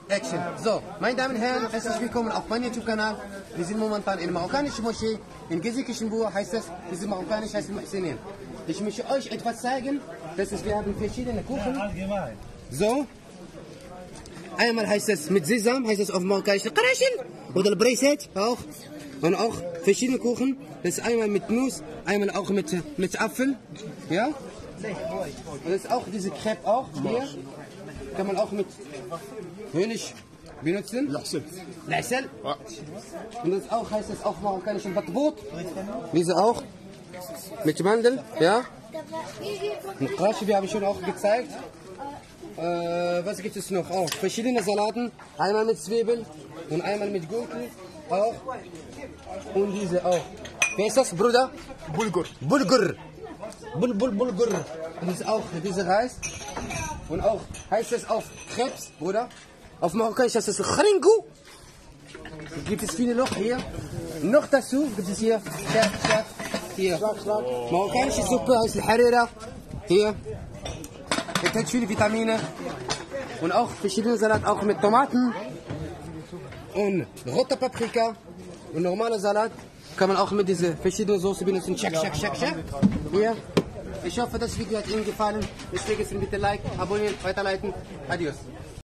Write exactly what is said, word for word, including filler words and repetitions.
Action. So, meine Damen und Herren, herzlich willkommen auf meinem YouTube-Kanal. Wir sind momentan in der marokkanischen Moschee, in Gesikishenbur heißt das, wir sind marokkanisch, heißt Muhsinin. Ich möchte euch etwas zeigen, das ist, wir haben verschiedene Kuchen. So, einmal heißt es mit Sesam, heißt es auf marokkanisch Qarashin oder Breiset auch. Und auch verschiedene Kuchen, das ist einmal mit Nuss, einmal auch mit, mit Apfel, ja. Und das ist auch diese Crepe auch, hier, kann man auch mit Honig benutzen. Lassel. Lassel. Ja. Und das auch heißt es auch marokkanisch Batboot. Diese auch. Mit Mandel, ja. Und Krashi, die habe ich schon auch gezeigt. Äh, was gibt es noch? Auch verschiedene Salaten. Einmal mit Zwiebeln und einmal mit Gurken. Auch. Und diese auch. Wie ist das, Bruder? Bulgur. Bulgur. Bul, bul, Bulgur. Und das ist auch dieser Reis. Und auch heißt es auf Krebs, Bruder. Auf Marokkanisch heißt es Khringu. Gibt es viele noch hier. Noch dazu gibt es hier Schaf, Schaf, hier. Marokkanische Suppe heißt Harira. Hier. Enthält viele Vitamine. Und auch verschiedene Salat, auch mit Tomaten. Und rote Paprika. Und normaler Salat kann man auch mit dieser verschiedenen Soße benutzen. Check, check, check, check. Hier. Ich hoffe, das Video hat Ihnen gefallen. Deswegen bitte Like, abonnieren, weiterleiten. Adios.